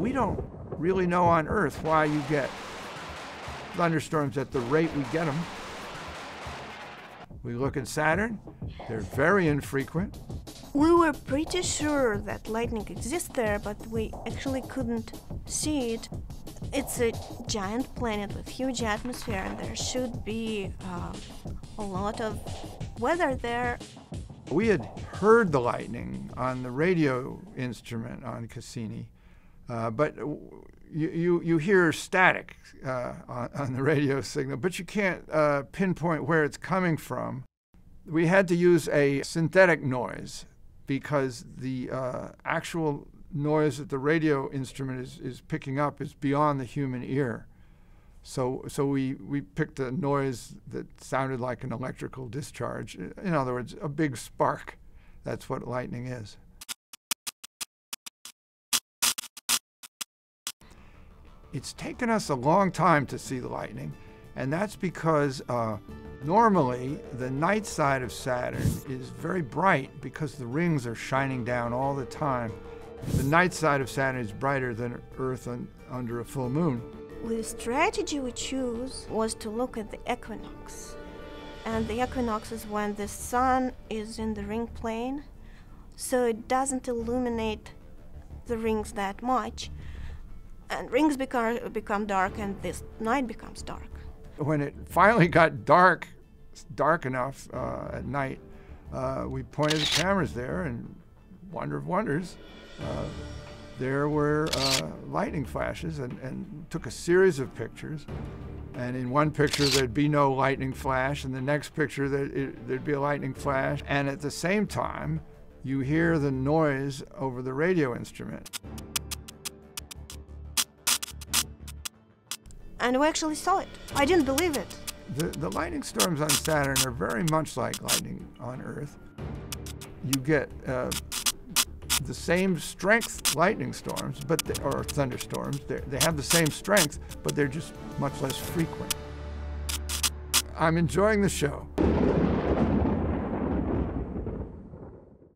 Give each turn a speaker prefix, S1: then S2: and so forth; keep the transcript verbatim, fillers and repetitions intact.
S1: We don't really know on Earth why you get thunderstorms at the rate we get them. We look at Saturn, they're very infrequent.
S2: We were pretty sure that lightning exists there, but we actually couldn't see it. It's a giant planet with huge atmosphere, and there should be uh, a lot of weather there.
S1: We had heard the lightning on the radio instrument on Cassini, uh, but you, you, you hear static uh, on, on the radio signal, but you can't uh, pinpoint where it's coming from. We had to use a synthetic noise because the uh, actual noise that the radio instrument is, is picking up is beyond the human ear. So, so we, we picked a noise that sounded like an electrical discharge. In other words, a big spark. That's what lightning is. It's taken us a long time to see the lightning, and that's because uh, normally the night side of Saturn is very bright because the rings are shining down all the time. The night side of Saturn is brighter than Earth un under a full moon.
S2: The strategy we chose was to look at the equinox. And the equinox is when the sun is in the ring plane, so it doesn't illuminate the rings that much. And rings become, become dark, and this night becomes dark.
S1: When it finally got dark, dark enough uh, at night, uh, we pointed the cameras there, and wonder of wonders, uh, there were uh, lightning flashes, and, and took a series of pictures. And in one picture, there'd be no lightning flash. In the next picture, there, it, there'd be a lightning flash. And at the same time, you hear the noise over the radio instrument.
S2: And we actually saw it. I didn't believe it.
S1: The, the lightning storms on Saturn are very much like lightning on Earth. You get uh, the same strength lightning storms, but they, or thunderstorms. They're, they have the same strength, but they're just much less frequent. I'm enjoying the show.